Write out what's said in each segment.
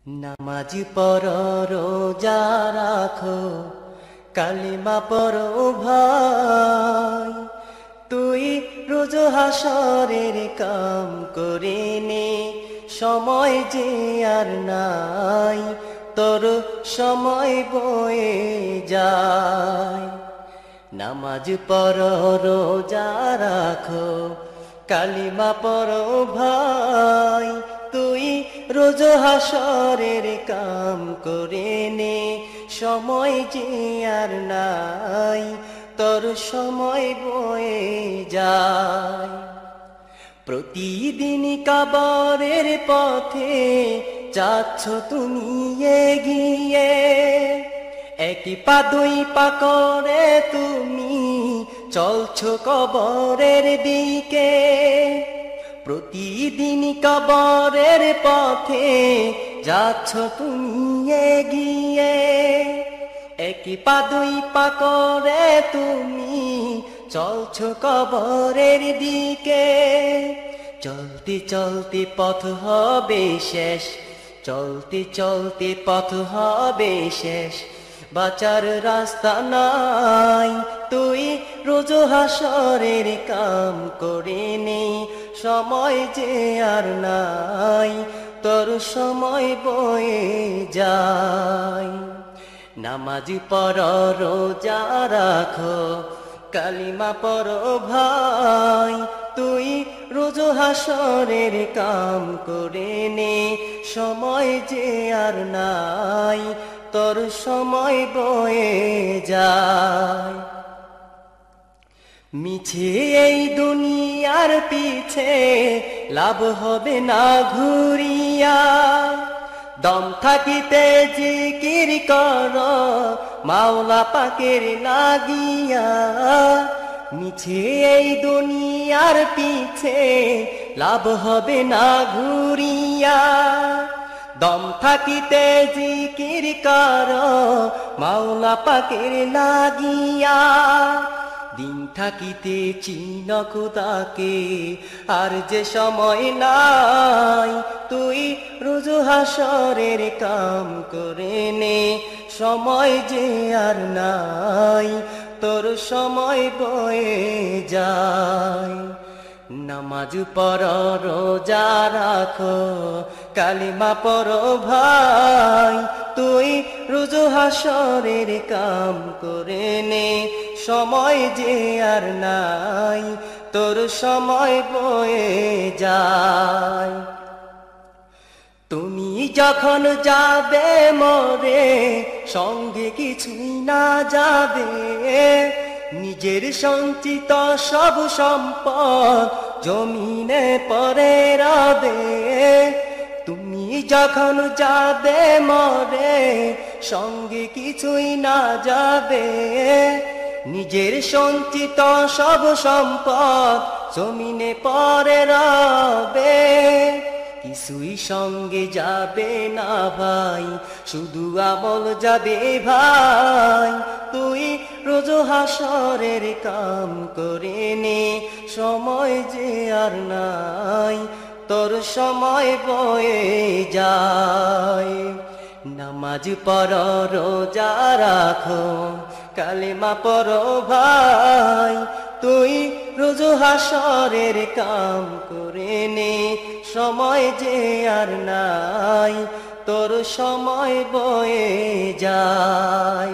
নামাজ পড়ো রোজা রাখো কালিমা পড়ো ভাই, তুই রোজ হাসরের কাম করে নে, সময় যে আর নাই, তোর সময় বয়ে যায়। নামাজ পড়ো রোজা রাখো কালিমা পড়ো ভাই, তুই রোজ হাসরের কাম করে নে, সময় যে আর নাই, তোর সময় বয়ে যায়। প্রতিদিন কবরের পথে যাচ্ছ তুমি এগিয়ে, একই পা দুই পা করে তুমি চলছো কবরের দিকে। প্রতিদিন কবরের পথে যাচ্ছ তুমি এগিয়ে, একই পা দুই পা করে তুমি চলছো কবরের দিকে। চলতে চলতে পথ হবে শেষ, চলতে চলতে পথ হবে শেষ, বাঁচার রাস্তা নাই, তুই রোজ হাসরের কাম করে নে, সময় যে আর নাই, তোর সময় বয়ে যায়। নামাজ পড়ো রোজা রাখো কালিমা পড়ো ভাই, তুই রোজ হাসরের কাম করে নে, সময় যে আর নাই, তোর সময় বয়ে যায়। মিছে এই দুনিয়ার পিছে লাভ হবে না ঘুরিয়া, দম থাকিতে জিকির কর মাওলা পাকের লাগিয়া। মিছে এই দুনিয়ার পিছে লাভ হবে না ঘুরিয়া, দম থাকিতে জিকির কর মাওলা পাকের লাগিয়া। দিন থাকিতে চিন খোদাকে, আর যে সময় নাই, তুই রোজ হাসরের কাম করে নে, সময় যে আর নাই, তোর সময় বয়ে যায়। নামাজ পড়ো রোজা রাখো কালিমা পড়ো ভাই, তুই রোজ হাসরের কাম করে নে, সময় যে আর নাই, তোর সময় বয়ে যায়। তুমি যখন যাবে মরে, সঙ্গে কিছুই না যাবে, নিজের সঞ্চিত সব সম্পদ জমিনে পড়ে রবে। তুমি যখন যাবে মরে, সঙ্গে কিছুই না যাবে, নিজের সঞ্চিত সব সম্পদ জমিনে পড়ে রবে। কিছুই সঙ্গে যাবে না ভাই, শুধু আমল যাবে ভাই, তুই রোজ হাসরের কাম করে নে, সময় যে আর নাই, তোর সময় বয়ে যায়। নামাজ পড়ো রোজা রাখো কালিমা পড়ো ভাই, তুই রোজ হাসরের কাম করে নে, সময় যে আর নাই, তোর সময় বয়ে যায়।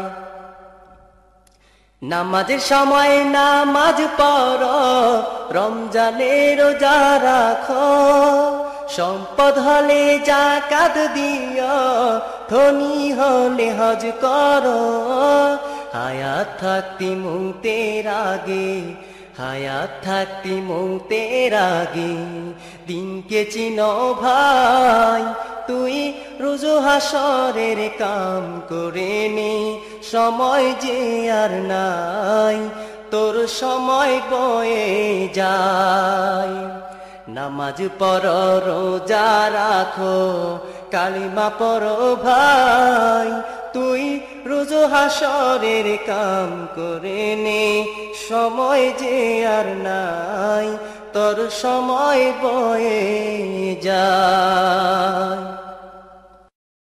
নামাজের সময় নামাজ পড়ো, রমজানের রোজা রাখো, সম্পদ হলে যাকাত দিও, ধনী হলে হজ করো। হায়াত থাকতে মৌতের আগে, হায়াত থাকতে মৌতের আগে, দিনকে চিনো ভাই, তুই রোজ হাসরের কাম করে নে, সময় যে আর নাই, তোর সময় বয়ে যায়। নামাজ পড়ো রোজা রাখো কালিমা পড়ো ভাই, তুই রোজ হাসরের কাম করে নে, সময় যে আর নাই, তোর সময় বয়ে যায়।